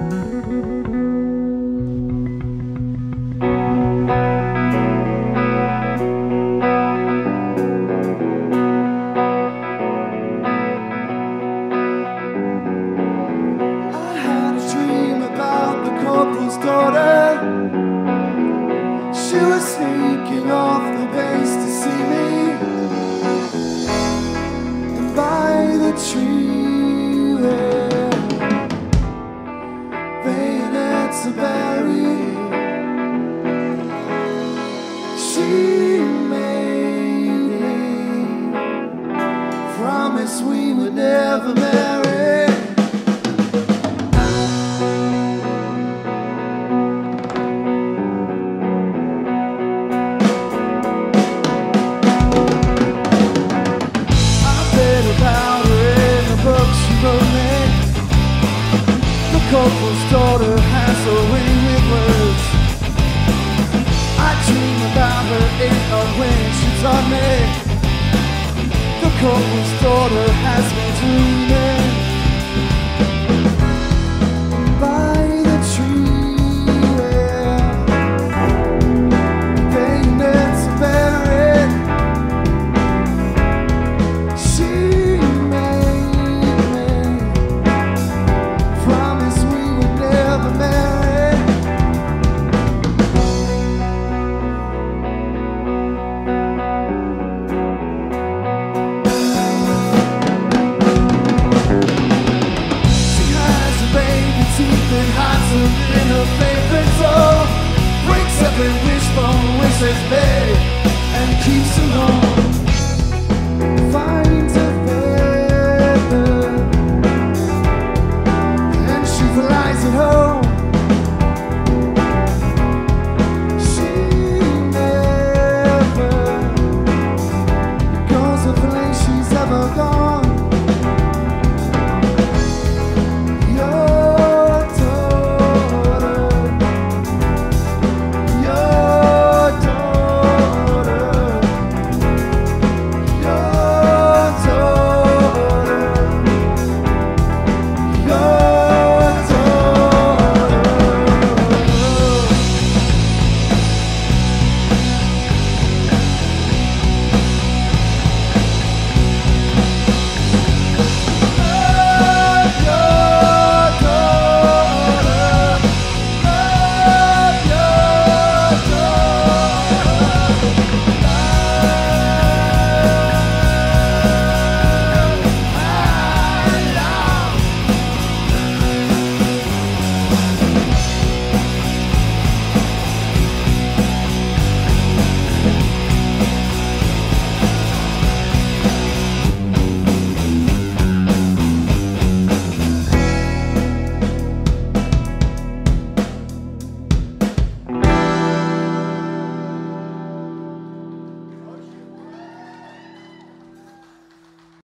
Corporal's daughter, she was sneaking off the base to see me, and by the tree where bayonets are buried, she made me promise we would never marry. Corporal's daughter has a way with words. I dream about her in a way she taught me. The corporal's daughter has me dreaming by the tree where bayonets are buried. She hides her in her favorite soul, breaks every wishbone, wishes big, and keeps alone. Fire.